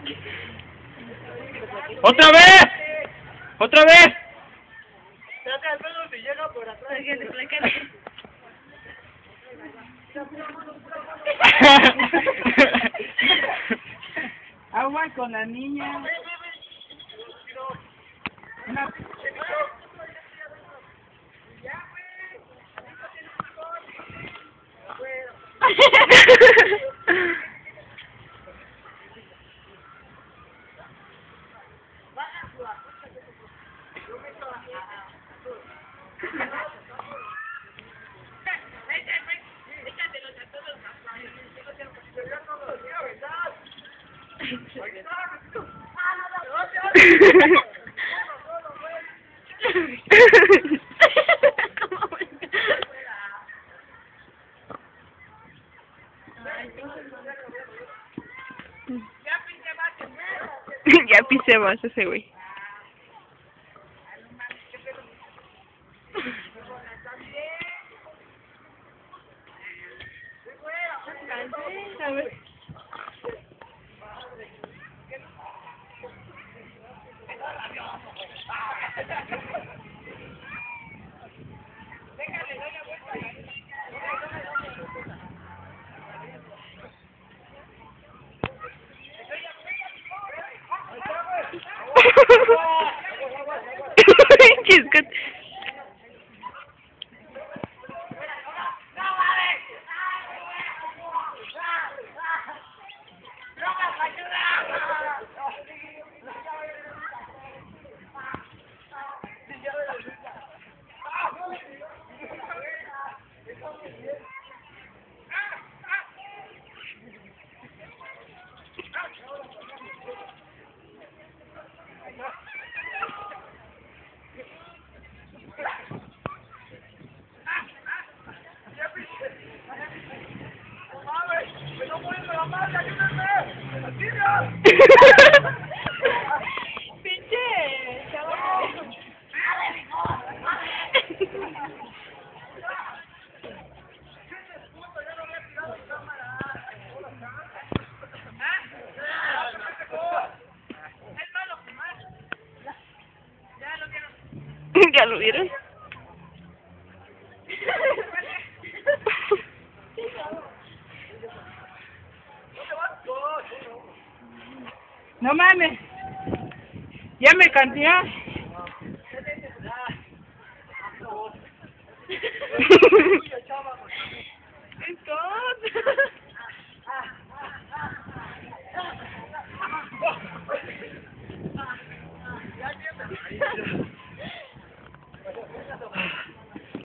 ¡Otra vez! ¡Otra vez! Trata el pelo si llega por atrás. Agua con la niña. Una... Ya pisé más ese güey. Chiscat. Pinche chaval. ¿Ya lo vieron? No mames. Ya me canté. Entonces.